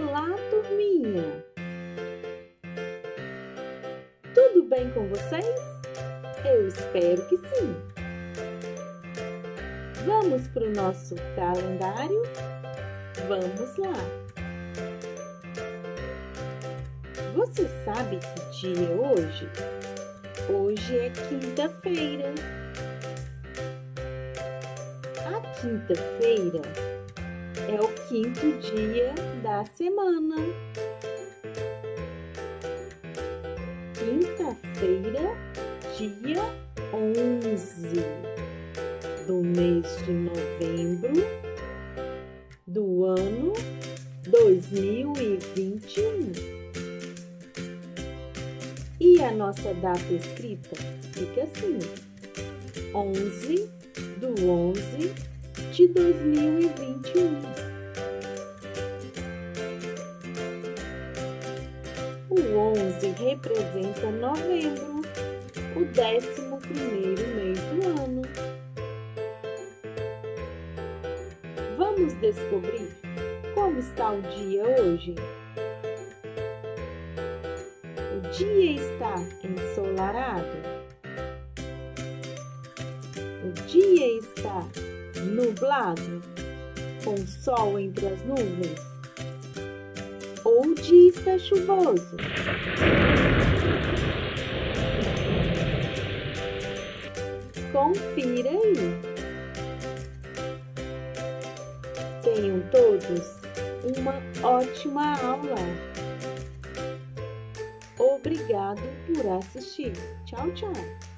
Olá, turminha! Tudo bem com vocês? Eu espero que sim! Vamos para o nosso calendário? Vamos lá! Você sabe que dia é hoje? Hoje é quinta-feira. A quinta-feira é o quinto dia da semana. Quinta-feira, dia 11 do mês de novembro do ano 2021. E a nossa data escrita fica assim: 11 do 11 de 2021. O 11 representa novembro, o 11º mês do ano. Vamos descobrir como está o dia hoje? O dia está ensolarado? O dia está nublado, com sol entre as nuvens? Ou o dia está chuvoso? Confira aí! Tenham todos uma ótima aula! Obrigado por assistir! Tchau, tchau!